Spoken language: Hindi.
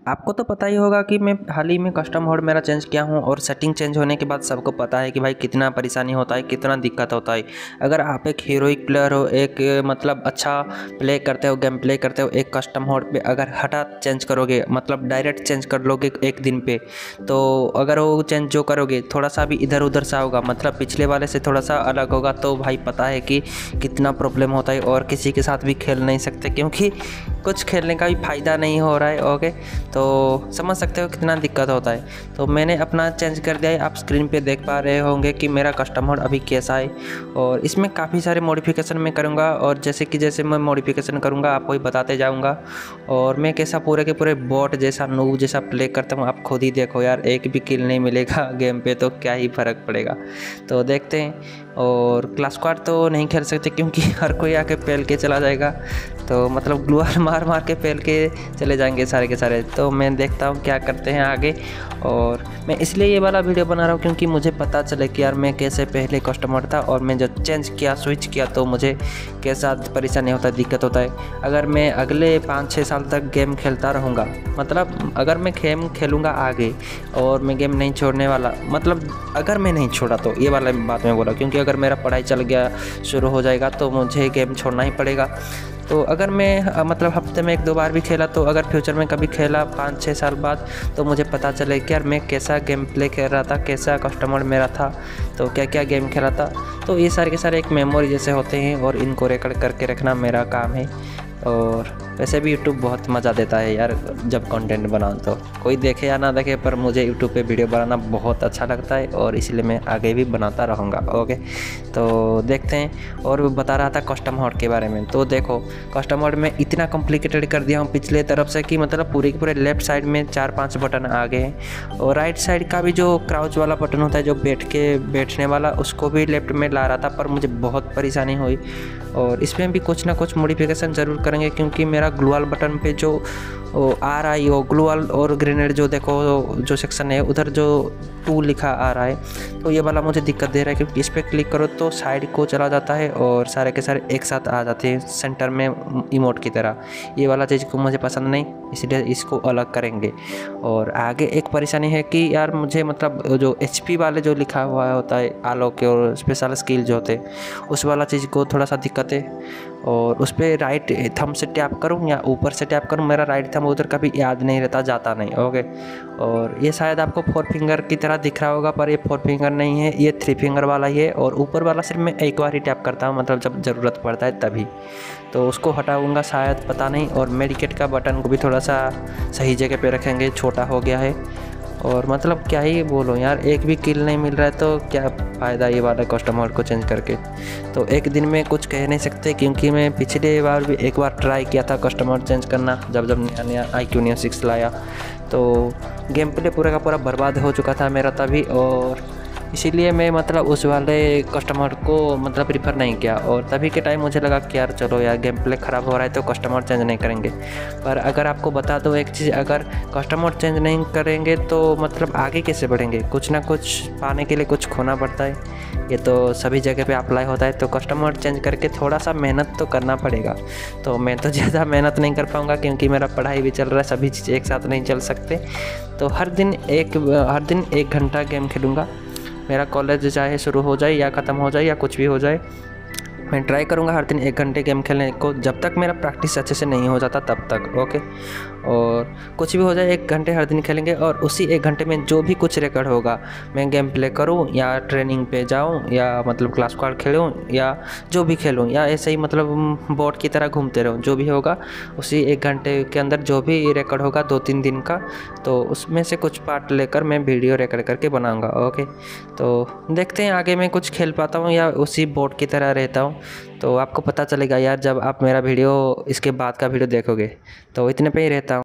आपको तो पता ही होगा कि मैं हाल ही में कस्टम मोड मेरा चेंज किया हूँ और सेटिंग चेंज होने के बाद सबको पता है कि भाई कितना परेशानी होता है, कितना दिक्कत होता है। अगर आप एक हीरोइक प्लेयर हो, एक मतलब अच्छा प्ले करते हो, गेम प्ले करते हो, एक कस्टम मोड पे अगर हठात चेंज करोगे, मतलब डायरेक्ट चेंज कर लोगे एक दिन पे, तो अगर वो चेंज जो करोगे थोड़ा सा भी इधर उधर सा होगा, मतलब पिछले वाले से थोड़ा सा अलग होगा, तो भाई पता है कि कितना प्रॉब्लम होता है और किसी के साथ भी खेल नहीं सकते, क्योंकि कुछ खेलने का भी फ़ायदा नहीं हो रहा है। ओके, तो समझ सकते हो कितना दिक्कत होता है। तो मैंने अपना चेंज कर दिया है। आप स्क्रीन पे देख पा रहे होंगे कि मेरा कस्टम मोड अभी कैसा है, और इसमें काफ़ी सारे मॉडिफिकेशन मैं करूँगा, और जैसे मैं मॉडिफिकेशन करूँगा आपको ही बताते जाऊँगा। और मैं कैसा पूरे के पूरे बॉट जैसा, नूब जैसा प्ले करता हूँ, आप खुद ही देखो यार, एक भी किल नहीं मिलेगा गेम पे तो क्या ही फ़र्क पड़ेगा। तो देखते हैं। और क्लास स्क्वाड तो नहीं खेल सकते क्योंकि हर कोई आके पेल के चला जाएगा, तो मतलब ग्लूअल मार मार के पेल के चले जाएंगे सारे के सारे। तो मैं देखता हूँ क्या करते हैं आगे। और मैं इसलिए ये वाला वीडियो बना रहा हूँ क्योंकि मुझे पता चले कि यार मैं कैसे पहले कस्टमर था और मैं जब चेंज किया, स्विच किया, तो मुझे कैसा परेशानी होता है, दिक्कत होता है। अगर मैं अगले 5-6 साल तक गेम खेलता रहूँगा, मतलब अगर मैं गेम खेलूँगा आगे और मैं गेम नहीं छोड़ने वाला, मतलब अगर मैं नहीं छोड़ा तो ये वाला बात मैं बोला, क्योंकि अगर मेरा पढ़ाई चल गया, शुरू हो जाएगा, तो मुझे गेम छोड़ना ही पड़ेगा। तो अगर मैं मतलब हफ्ते में 1-2 बार भी खेला, तो अगर फ्यूचर में कभी खेला 5-6 साल बाद, तो मुझे पता चले कि यार मैं कैसा गेम प्ले खेल रहा था, कैसा कस्टमर मेरा था, तो क्या क्या गेम खेला था। तो ये सारे के सारे एक मेमोरी जैसे होते हैं, और इनको रिकॉर्ड करके रखना मेरा काम है। और वैसे भी यूट्यूब बहुत मज़ा देता है यार, जब कंटेंट बनाओ तो कोई देखे या ना देखे, पर मुझे यूट्यूब पे वीडियो बनाना बहुत अच्छा लगता है, और इसलिए मैं आगे भी बनाता रहूँगा। ओके, तो देखते हैं। और बता रहा था कस्टम मोड के बारे में, तो देखो कस्टम मोड में इतना कॉम्प्लिकेटेड कर दिया हूँ पिछले तरफ से कि मतलब पूरे के पूरे लेफ्ट साइड में 4-5 बटन आ गए हैं, और राइट साइड का भी जो क्राउच वाला बटन होता है, जो बैठने वाला, उसको भी लेफ्ट में ला रहा था, पर मुझे बहुत परेशानी हुई। और इसमें भी कुछ ना कुछ मॉडिफिकेशन ज़रूर करेंगे, क्योंकि मेरा ग्लूअल बटन पे जो आ रहा है, वो ग्लूअल और ग्रेनेड जो देखो जो सेक्शन है, उधर जो 2 लिखा आ रहा है, तो ये वाला मुझे दिक्कत दे रहा है, क्योंकि इस पर क्लिक करो तो साइड को चला जाता है और सारे के सारे एक साथ आ जाते हैं सेंटर में इमोट की तरह। ये वाला चीज़ को मुझे पसंद नहीं, इसलिए इसको अलग करेंगे। और आगे एक परेशानी है कि यार मुझे मतलब जो HP वाले जो लिखा हुआ होता है, आलोक के और स्पेशल स्किल जो होते, उस वाला चीज़ को थोड़ा सा दिक्कत है। और उस पर राइट थंब से टैप करूँ या ऊपर से टैप करूँ, मेरा राइट थंब उधर कभी याद नहीं रहता, जाता नहीं। ओके, और ये शायद आपको 4 फिंगर की तरह दिख रहा होगा, पर ये 4 फिंगर नहीं है, ये 3 फिंगर वाला ही है। और ऊपर वाला सिर्फ मैं एक बार ही टैप करता हूँ, मतलब जब ज़रूरत पड़ता है तभी, तो उसको हटाऊँगा शायद, पता नहीं। और मेडिकेट का बटन को भी थोड़ा सा सही जगह पे रखेंगे, छोटा हो गया है। और मतलब क्या ही बोलो यार, एक भी किल नहीं मिल रहा है, तो क्या फ़ायदा ये वाला कस्टमर को चेंज करके। तो एक दिन में कुछ कह नहीं सकते, क्योंकि मैं पिछले बार भी एक बार ट्राई किया था कस्टमर चेंज करना, जब नया IQ Neo 6 लाया, तो गेम प्ले पूरा का पूरा बर्बाद हो चुका था मेरा तभी। और इसीलिए मैं मतलब उस वाले कस्टमर को मतलब प्रीफर नहीं किया, और तभी के टाइम मुझे लगा कि यार चलो यार, गेम प्ले ख़राब हो रहा है तो कस्टमर चेंज नहीं करेंगे। पर अगर आपको बता दो एक चीज़, अगर कस्टमर चेंज नहीं करेंगे तो मतलब आगे कैसे बढ़ेंगे, कुछ ना कुछ पाने के लिए कुछ खोना पड़ता है। ये तो सभी जगह पे अप्लाई होता है, तो कस्टमर चेंज करके थोड़ा सा मेहनत तो करना पड़ेगा। तो मैं तो ज़्यादा मेहनत नहीं कर पाऊँगा, क्योंकि मेरा पढ़ाई भी चल रहा है, सभी चीज़ एक साथ नहीं चल सकते। तो हर दिन 1 घंटा गेम खेलूँगा। मेरा कॉलेज चाहे शुरू हो जाए या ख़त्म हो जाए या कुछ भी हो जाए, मैं ट्राई करूँगा हर दिन 1 घंटे गेम खेलने को, जब तक मेरा प्रैक्टिस अच्छे से नहीं हो जाता तब तक। ओके, और कुछ भी हो जाए 1 घंटे हर दिन खेलेंगे, और उसी 1 घंटे में जो भी कुछ रिकॉर्ड होगा, मैं गेम प्ले करूँ या ट्रेनिंग पे जाऊँ या मतलब क्लास स्क्वाड खेलूँ या जो भी खेलूँ, या ऐसे ही मतलब बॉट की तरह घूमते रहूँ, जो भी होगा उसी 1 घंटे के अंदर जो भी रिकॉर्ड होगा 2-3 दिन का, तो उसमें से कुछ पार्ट लेकर मैं वीडियो रिकॉर्ड करके बनाऊँगा। ओके, तो देखते हैं आगे मैं कुछ खेल पाता हूँ या उसी बॉट की तरह रहता हूँ, तो आपको पता चलेगा यार जब आप मेरा वीडियो, इसके बाद का वीडियो देखोगे। तो इतने पे ही रहता हूँ।